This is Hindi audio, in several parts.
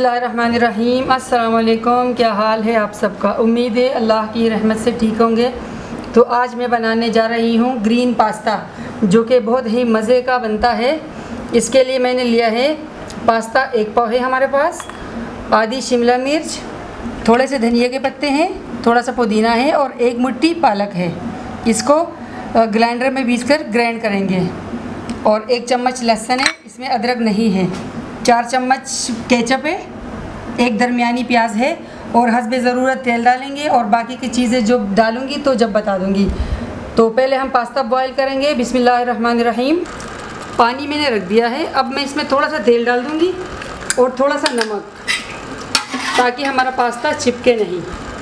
बिस्मिल्लाहिर्रहमानिर्रहीम। अस्सलाम वालेकुम। क्या हाल है आप सबका? उम्मीद है अल्लाह की रहमत से ठीक होंगे। तो आज मैं बनाने जा रही हूँ ग्रीन पास्ता, जो कि बहुत ही मज़े का बनता है। इसके लिए मैंने लिया है पास्ता, 1 पाव है हमारे पास, आधी शिमला मिर्च, थोड़े से धनिया के पत्ते हैं, थोड़ा सा पुदीना है और 1 मुट्ठी पालक है। इसको ग्राइंडर में पीसकर ग्राइंड करेंगे। और 1 चम्मच लहसुन है, इसमें अदरक नहीं है। 4 चम्मच केचप है, 1 दरमियानी प्याज है और हस्बे ज़रूरत तेल डालेंगे और बाकी की चीज़ें जो डालूँगी तो जब बता दूँगी। तो पहले हम पास्ता बॉईल करेंगे। बिस्मिल्लाहिर्रहमानिर्रहीम। पानी मैंने रख दिया है। अब मैं इसमें थोड़ा सा तेल डाल दूँगी और थोड़ा सा नमक, ताकि हमारा पास्ता चिपके नहीं।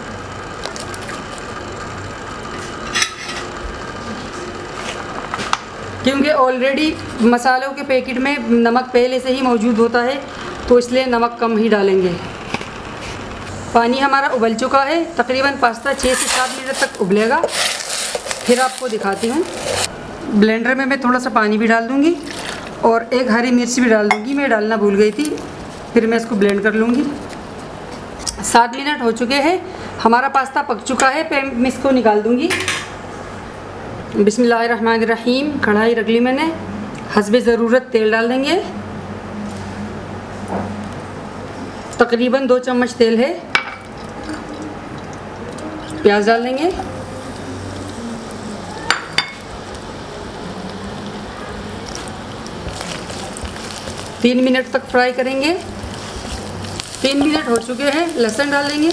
क्योंकि ऑलरेडी मसालों के पैकेट में नमक पहले से ही मौजूद होता है, तो इसलिए नमक कम ही डालेंगे। पानी हमारा उबल चुका है, तकरीबन पास्ता 6 से 7 मिनट तक उबलेगा। फिर आपको दिखाती हूँ। ब्लेंडर में मैं थोड़ा सा पानी भी डाल दूँगी और 1 हरी मिर्च भी डाल दूँगी, मैं डालना भूल गई थी। फिर मैं इसको ब्लेंड कर लूँगी। 7 मिनट हो चुके हैं, हमारा पास्ता पक चुका है। फिर मैं इसको निकाल दूँगी। बिस्मिल्लाहिर्रहमानिर्रहीम। कढ़ाई रख ली मैंने, हस्बे ज़रूरत तेल डाल देंगे। तकरीबन 2 चम्मच तेल है। प्याज डाल देंगे। तीन मिनट तक फ्राई करेंगे। 3 मिनट हो चुके हैं। लहसुन डाल देंगे।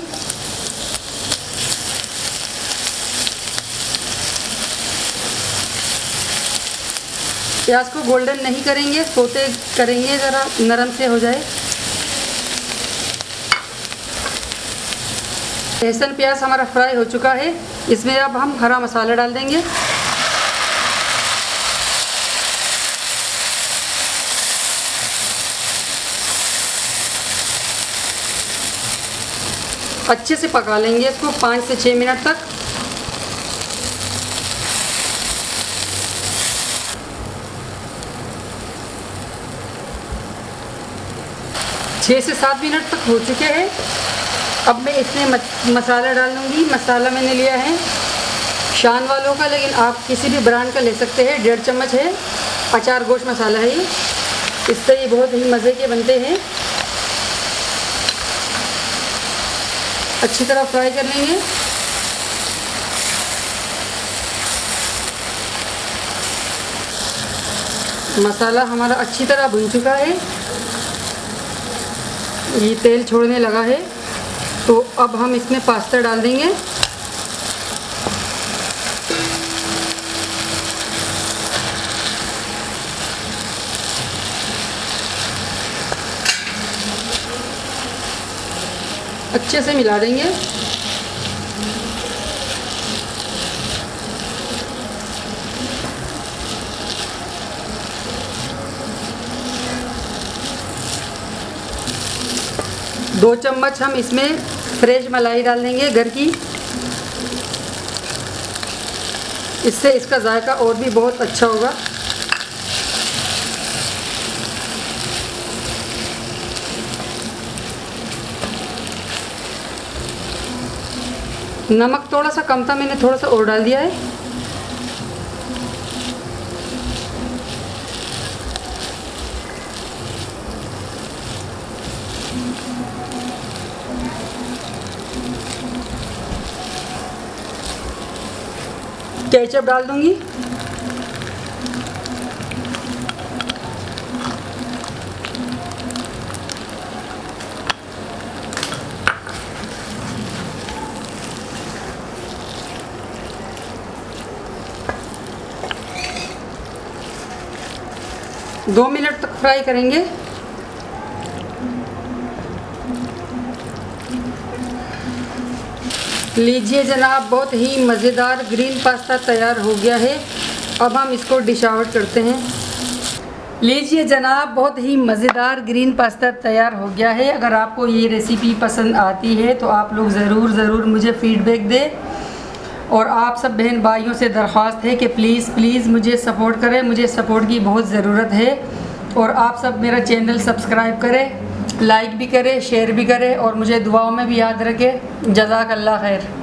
प्याज को गोल्डन नहीं करेंगे, सोते करेंगे, ज़रा नरम से हो जाए। लहसुन प्याज हमारा फ्राई हो चुका है। इसमें अब हम हरा मसाला डाल देंगे। अच्छे से पका लेंगे इसको 5 से 6 मिनट तक। छः से 7 मिनट तक हो चुके हैं। अब मैं इसमें मसाला डाल दूँगी। मसाला मैंने लिया है शान वालों का, लेकिन आप किसी भी ब्रांड का ले सकते हैं। 1.5 चम्मच है। अचार गोश्त मसाला है ये। इससे ये बहुत ही मज़े के बनते हैं। अच्छी तरह फ्राई कर लेंगे। मसाला हमारा अच्छी तरह भुन चुका है। ये तेल छोड़ने लगा है, तो अब हम इसमें पास्ता डाल देंगे। अच्छे से मिला देंगे। दो चम्मच हम इसमें फ्रेश मलाई डाल देंगे, घर की। इससे इसका जायका और भी बहुत अच्छा होगा। नमक थोड़ा सा कम था, मैंने थोड़ा सा और डाल दिया है। केचप डाल दूंगी। दो मिनट तक फ्राई करेंगे। लीजिए जनाब, बहुत ही मज़ेदार ग्रीन पास्ता तैयार हो गया है। अब हम इसको डिश आउट करते हैं। लीजिए जनाब, बहुत ही मज़ेदार ग्रीन पास्ता तैयार हो गया है। अगर आपको ये रेसिपी पसंद आती है तो आप लोग ज़रूर मुझे फ़ीडबैक दें। और आप सब बहन भाइयों से दरख्वास्त है कि प्लीज़ मुझे सपोर्ट करें। मुझे सपोर्ट की बहुत ज़रूरत है। और आप सब मेरा चैनल सब्सक्राइब करें। लाइक भी करें, शेयर भी करें और मुझे दुआओं में भी याद रखें। जज़ाकल्लाह खैर।